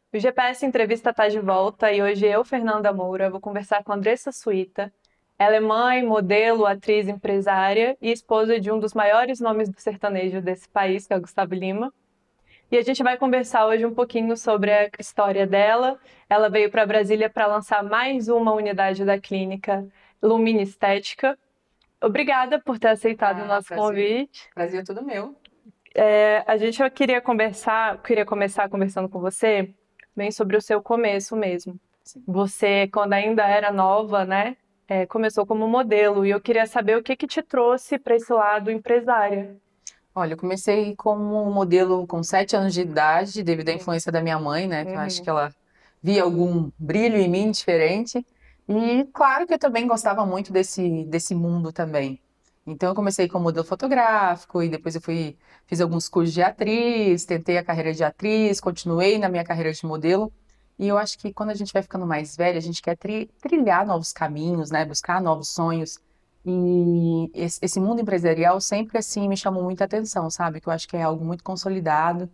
O GPS Entrevista está de volta e hoje eu, Fernanda Moura, vou conversar com Andressa Suíta. Ela é mãe, modelo, atriz, empresária e esposa de um dos maiores nomes do sertanejo desse país, que é o Gustavo Lima. E a gente vai conversar hoje um pouquinho sobre a história dela. Ela veio para Brasília para lançar mais uma unidade da clínica Lumina Estética. Obrigada por ter aceitado o nosso Prazer. convite. Prazer é todo meu. Eu queria começar conversando com você bem sobre o seu começo mesmo. Sim. Você, quando ainda era nova, né, começou como modelo e eu queria saber o que que te trouxe para esse lado empresária. Olha, eu comecei como modelo com 7 anos de idade, devido à influência da minha mãe, né? Que eu acho que Uhum. ela via algum brilho em mim diferente. E claro que eu também gostava muito desse mundo também. Então eu comecei como modelo fotográfico e depois fiz alguns cursos de atriz, tentei a carreira de atriz, continuei na minha carreira de modelo. E eu acho que quando a gente vai ficando mais velha, a gente quer trilhar novos caminhos, né? Buscar novos sonhos. E esse mundo empresarial sempre assim me chamou muita atenção, sabe? Que eu acho que é algo muito consolidado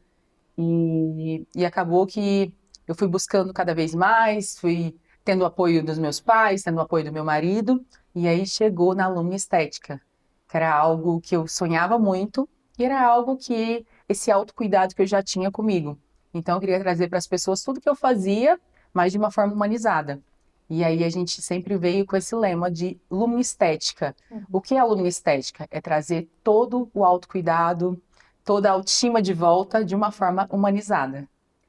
e acabou que eu fui buscando cada vez mais, fui tendo o apoio dos meus pais, tendo o apoio do meu marido, e aí chegou na Alumni Estética, que era algo que eu sonhava muito e era algo que esse autocuidado que eu já tinha comigo. Então eu queria trazer para as pessoas tudo que eu fazia, mas de uma forma humanizada. E aí a gente sempre veio com esse lema de luminestética. O que é a luminestética? É trazer todo o autocuidado, toda a autoestima de volta de uma forma humanizada.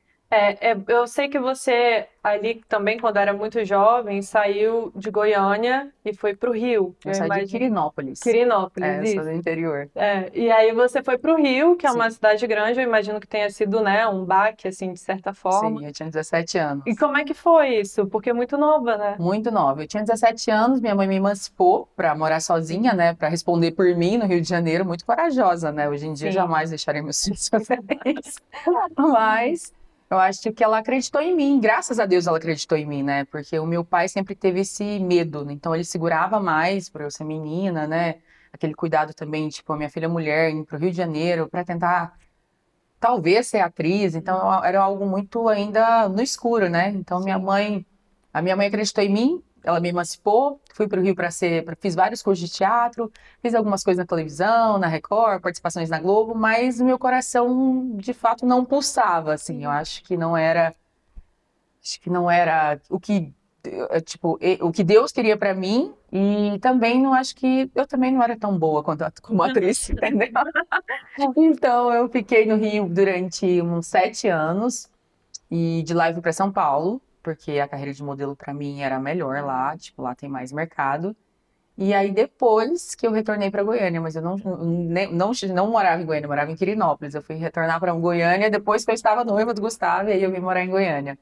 Eu sei que você ali também, quando era muito jovem, saiu de Goiânia e foi para o Rio, Eu eu saí de imagino. Quirinópolis, Quirinópolis, eu sou isso. do interior. E aí você foi para o Rio, que é uma Sim, cidade grande, eu imagino que tenha sido, né, um baque, assim, de certa forma. sim, eu tinha 17 E anos. como é que foi isso? Porque é muito nova, né? Muito nova. Eu tinha 17 anos, minha mãe me emancipou para morar sozinha, Uhum. né, para responder por mim no Rio de Janeiro, muito corajosa, né? Hoje em dia Sim. jamais deixaria meus filhos fazer isso. Mas eu acho que ela acreditou em mim, graças a Deus ela acreditou em mim, né? Porque o meu pai sempre teve esse medo, né? Então ele segurava mais por eu ser menina, né? Aquele cuidado também, tipo, a minha filha mulher indo pro Rio de Janeiro para tentar talvez ser atriz, então era algo muito ainda no escuro, né? Então Sim. a minha mãe acreditou em mim, ela me emancipou, fui para o Rio fiz vários cursos de teatro, fiz algumas coisas na televisão, na Record, participações na Globo, mas o meu coração de fato não pulsava, assim. Eu acho que não era o que tipo, o que Deus queria para mim e também não acho que eu também não era tão boa como atriz, entendeu? Então, eu fiquei no Rio durante uns 7 anos e de lá eu fui para São Paulo, porque a carreira de modelo para mim era melhor lá, tipo, lá tem mais mercado. E aí depois que eu retornei para Goiânia, mas eu não morava em Goiânia, eu morava em Quirinópolis. Eu fui retornar para Goiânia depois que eu estava noiva do Gustavo, e aí eu vim morar em Goiânia.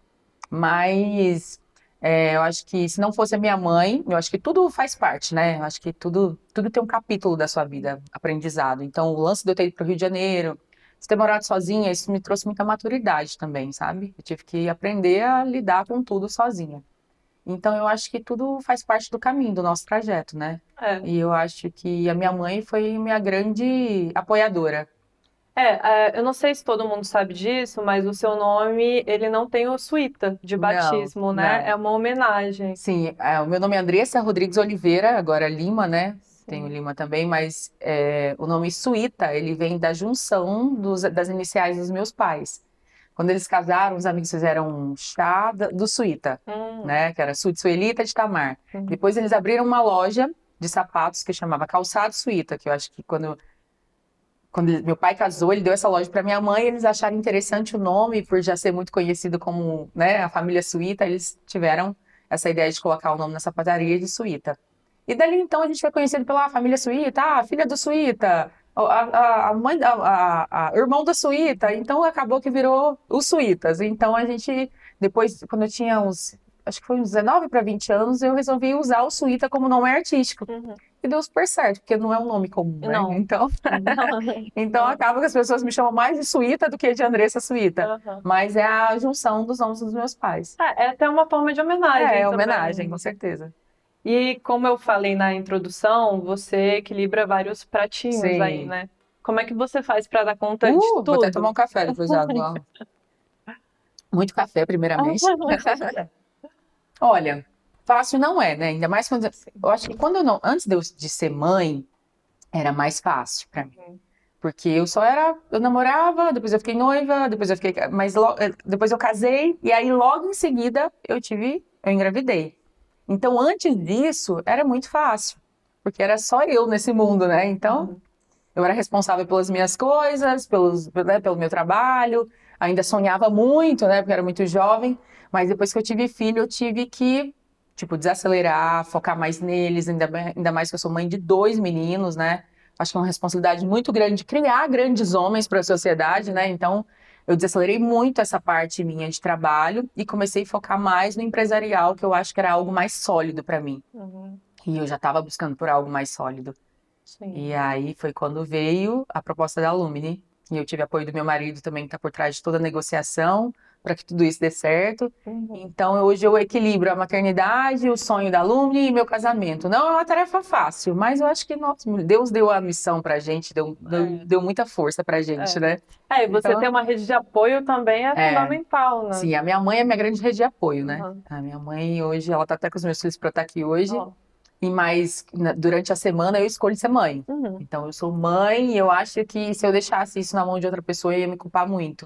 Mas eu acho que se não fosse a minha mãe, eu acho que tudo faz parte, né? Eu acho que tudo tem um capítulo da sua vida, aprendizado. Então, o lance de eu ter ido para o Rio de Janeiro, de ter morado sozinha, isso me trouxe muita maturidade também, sabe? Eu tive que aprender a lidar com tudo sozinha. Então, eu acho que tudo faz parte do caminho, do nosso trajeto, né? É. E eu acho que a minha mãe foi minha grande apoiadora. Eu não sei se todo mundo sabe disso, mas o seu nome, ele não tem o Suíta de Não, batismo, né? É não. uma homenagem. Sim, o meu nome é Andressa Rodrigues Oliveira, agora Lima, né? Tenho Sim. Lima também, mas o nome Suíta, ele vem da junção das iniciais dos meus pais. Quando eles casaram, os amigos fizeram um chá do Suíta, Hum, né? Que era Suíta de Tamar. uhum. Depois eles abriram uma loja de sapatos que chamava Calçado Suíta, que eu acho que meu pai casou, ele deu essa loja para minha mãe, eles acharam interessante o nome, por já ser muito conhecido como, né, a família Suíta, eles tiveram essa ideia de colocar o nome nessa padaria de Suíta. E dali então a gente foi conhecido pela família Suíta, filha do Suíta, a mãe, irmão da Suíta, então acabou que virou os Suítas. Então a gente, depois, quando eu tinha acho que foi uns 19 para 20 anos, eu resolvi usar o Suíta como nome artístico. Uhum. E deu super certo, porque não é um nome comum, né? Não. Então, Não. então acaba que as pessoas me chamam mais de Suíta do que de Andressa Suíta. Aham. Mas é a junção dos nomes dos meus pais. É até uma forma de homenagem É homenagem, também. com certeza. E como eu falei na introdução, você equilibra vários pratinhos aí, Sim. né? Como é que você faz para dar conta de Vou até tomar tudo? um café depois da água. Muito café, primeiramente. Olha, fácil não é, né? Ainda mais quando... Eu acho que quando eu não... Antes de ser mãe, era mais fácil pra mim. Porque eu só era... Eu namorava, depois eu fiquei noiva, depois eu fiquei... Mas depois eu casei, e aí logo em seguida eu engravidei. Então, antes disso, era muito fácil. Porque era só eu nesse mundo, né? Então, eu era responsável pelas minhas coisas, pelo meu trabalho. Ainda sonhava muito, né? Porque eu era muito jovem. Mas depois que eu tive filho, eu tive que, tipo, desacelerar, focar mais neles. Ainda mais que eu sou mãe de 2 meninos, né? Acho que é uma responsabilidade muito grande de criar grandes homens para a sociedade, né? Então, eu desacelerei muito essa parte minha de trabalho e comecei a focar mais no empresarial, que eu acho que era algo mais sólido para mim. E eu já estava buscando por algo mais sólido. Sim. E aí foi quando veio a proposta da Alumni. E eu tive apoio do meu marido também, que está por trás de toda a negociação, para que tudo isso dê certo. Então, hoje eu equilibro a maternidade, o sonho da Alumni e meu casamento. Não é uma tarefa fácil, mas eu acho que Deus deu a missão pra gente, deu muita força pra gente, né? E você ter uma rede de apoio também é fundamental, né? Sim, a minha mãe é minha grande rede de apoio, né? A minha mãe hoje, ela tá até com os meus filhos pra estar aqui hoje. E mais, durante a semana eu escolho ser mãe. Então, eu sou mãe e eu acho que se eu deixasse isso na mão de outra pessoa, eu ia me culpar muito.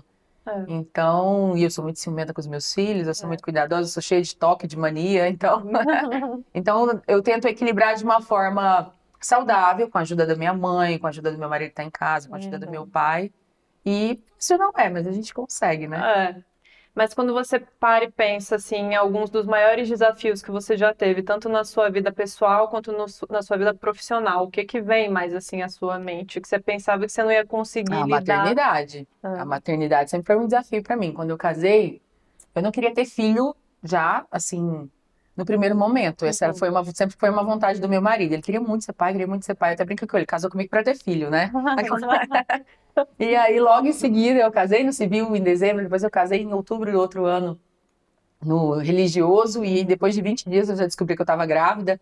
Então, e eu sou muito ciumenta com os meus filhos, eu sou muito cuidadosa, eu sou cheia de toque, de mania, então... Então, eu tento equilibrar de uma forma saudável, com a ajuda da minha mãe, com a ajuda do meu marido que tá em casa, com a ajuda do meu pai. E isso não mas a gente consegue, né? Mas quando você para e pensa assim, em alguns dos maiores desafios que você já teve, tanto na sua vida pessoal quanto na sua vida profissional, o que que vem mais assim à sua mente? Que você pensava que você não ia conseguir A lidar? maternidade. A maternidade sempre foi um desafio para mim. Quando eu casei, eu não queria ter filho já, assim, no primeiro momento. Essa sempre foi uma vontade do meu marido. Ele queria muito ser pai, queria muito ser pai. Eu até brinco com ele, casou comigo para ter filho, né? E aí, logo em seguida, eu casei no civil em dezembro, depois eu casei em outubro do outro ano no religioso, e depois de 20 dias eu já descobri que eu estava grávida.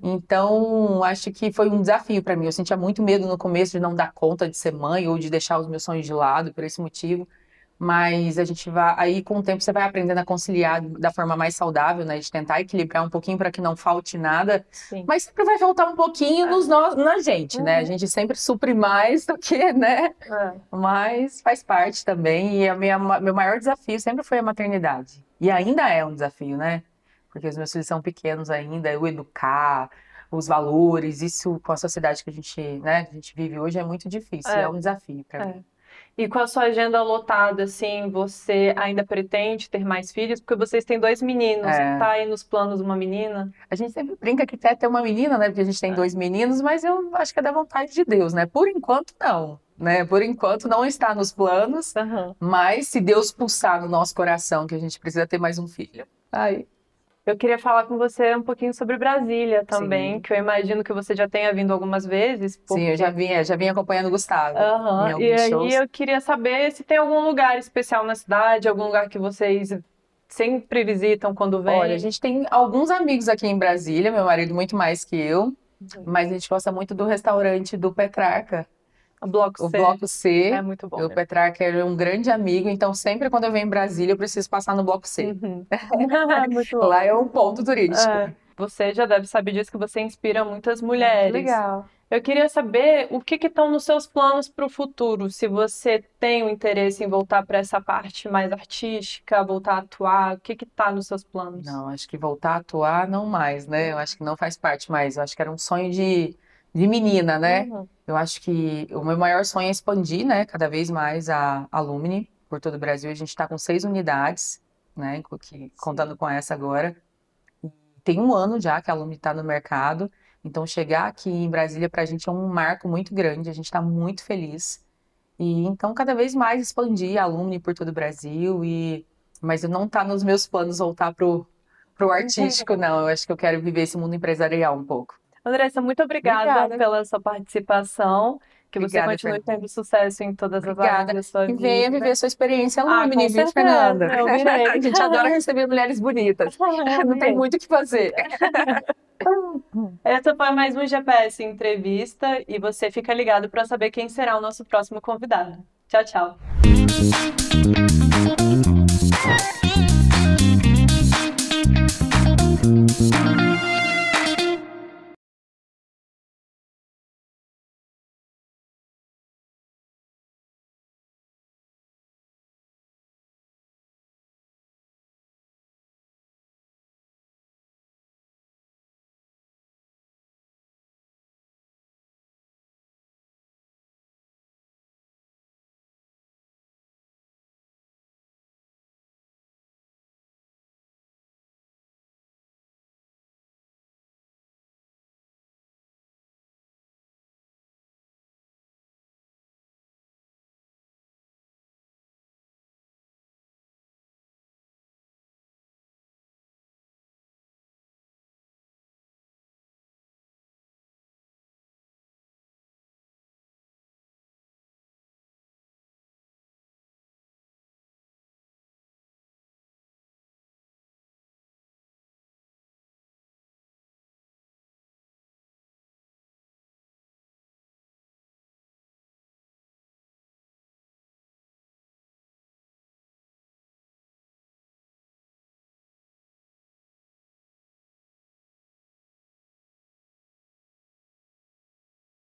Então, acho que foi um desafio para mim. Eu sentia muito medo no começo de não dar conta de ser mãe ou de deixar os meus sonhos de lado por esse motivo. Mas a gente vai, aí com o tempo você vai aprendendo a conciliar da forma mais saudável, né? De tentar equilibrar um pouquinho para que não falte nada. Mas sempre vai faltar um pouquinho na gente, né? A gente sempre supre mais do que, né? Mas faz parte também. E meu maior desafio sempre foi a maternidade. E ainda é um desafio, né? Porque os meus filhos são pequenos ainda, eu educar, os valores, isso com a sociedade que a gente vive hoje é muito difícil, é um desafio para mim. E com a sua agenda lotada, assim, você ainda pretende ter mais filhos? Porque vocês têm 2 meninos, tá aí nos planos uma menina? A gente sempre brinca que quer ter uma menina, né? Porque a gente tem 2 meninos, mas eu acho que é da vontade de Deus, né? Por enquanto, não, né? Por enquanto não está nos planos, mas se Deus pulsar no nosso coração que a gente precisa ter mais um filho, aí... Eu queria falar com você um pouquinho sobre Brasília também, que eu imagino que você já tenha vindo algumas vezes. Sim, eu já vim acompanhando o Gustavo em alguns shows. E aí eu queria saber se tem algum lugar especial na cidade, algum lugar que vocês sempre visitam quando vêm. Olha, a gente tem alguns amigos aqui em Brasília, meu marido muito mais que eu, mas a gente gosta muito do restaurante do Petrarca. O Bloco C. É muito bom. O Petrarca é um grande amigo, então sempre quando eu venho em Brasília eu preciso passar no Bloco C. Muito bom. Lá é um ponto turístico. Você já deve saber disso, que você inspira muitas mulheres. Legal. Eu queria saber o que estão nos seus planos para o futuro, se você tem o interesse em voltar para essa parte mais artística, voltar a atuar, o que está nos seus planos? Não, acho que voltar a atuar não mais, né? Eu acho que não faz parte mais, eu acho que era um sonho de menina, né? Eu acho que o meu maior sonho é expandir, né, cada vez mais a Alumni por todo o Brasil. A gente está com 6 unidades, né, contando com essa agora. Tem 1 ano já que a Alumni está no mercado, então chegar aqui em Brasília para a gente é um marco muito grande, a gente está muito feliz. E então cada vez mais expandir a Alumni por todo o Brasil, mas não está nos meus planos voltar pro artístico, não. Eu acho que eu quero viver esse mundo empresarial um pouco. Andressa, muito obrigada pela sua participação. Que você continue tendo sucesso em todas as áreas da sua vida. E venha viver sua experiência Alumni, viu, Fernanda? Eu virei. A gente adora receber mulheres bonitas. Não tem muito o que fazer. Essa foi mais um GPS Entrevista e você fica ligado para saber quem será o nosso próximo convidado. Tchau, tchau.